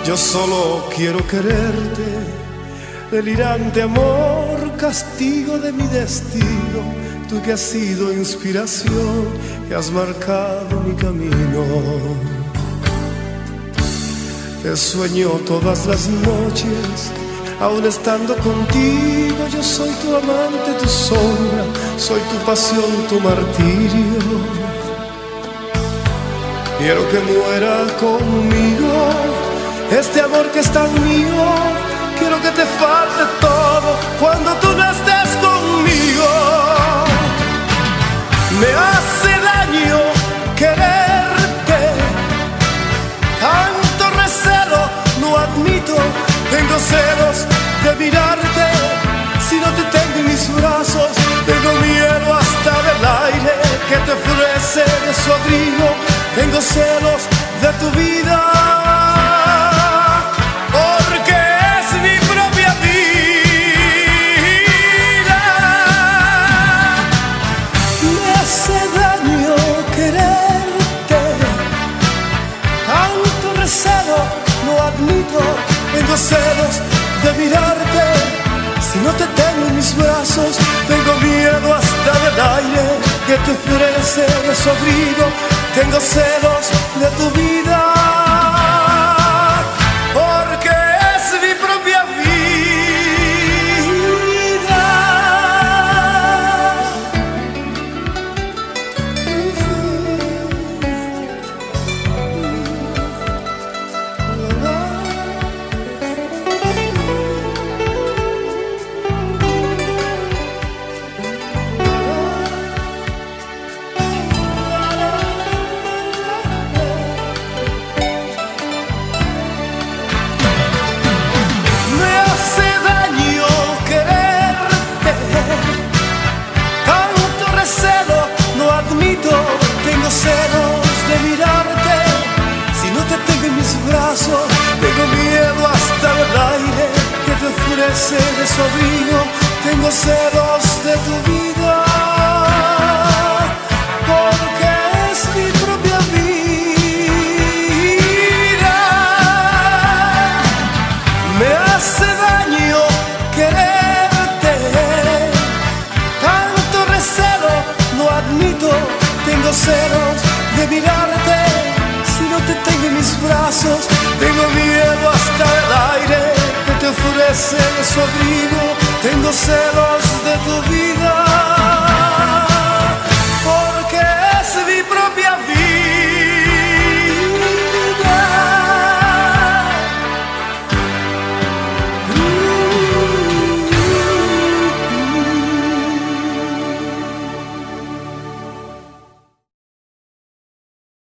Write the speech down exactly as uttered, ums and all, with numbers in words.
Yo solo quiero quererte, delirante amor, castigo de mi destino. Tú que has sido inspiración, que has marcado mi camino. Te sueño todas las noches, aún estando contigo. Yo soy tu amante, tu sombra, soy tu pasión, tu martirio. Quiero que muera conmigo este amor que es tan mío. Quiero que te falte todo cuando tú no estés conmigo. Me hace daño quererte, tanto recelo no admito. Tengo celos de mirarte, si no te tengo en mis brazos. Tengo miedo hasta del aire que te ofrece de su abrigo. Tengo celos de tu vida, porque es mi propia vida. Me hace daño quererte, tanto recelo no admito. Tengo celos de mirarte, si no te tengo en mis brazos. Tengo miedo hasta del aire que te ofrece de su abrigo. Tengo celos de tu vida, porque es mi propia vida. Tengo celos de mirarte, si no te tengo en mis brazos. Tengo miedo hasta el aire que te ofrece de su abrigo. Tengo celos de tu vida, porque es mi propia vida. Me hace daño quererte, tanto recelo no admito. Tengo celos de mirarte, si no te tengo en mis brazos. Tengo miedo hasta el aire que te ofrece de su abrigo. Tengo celos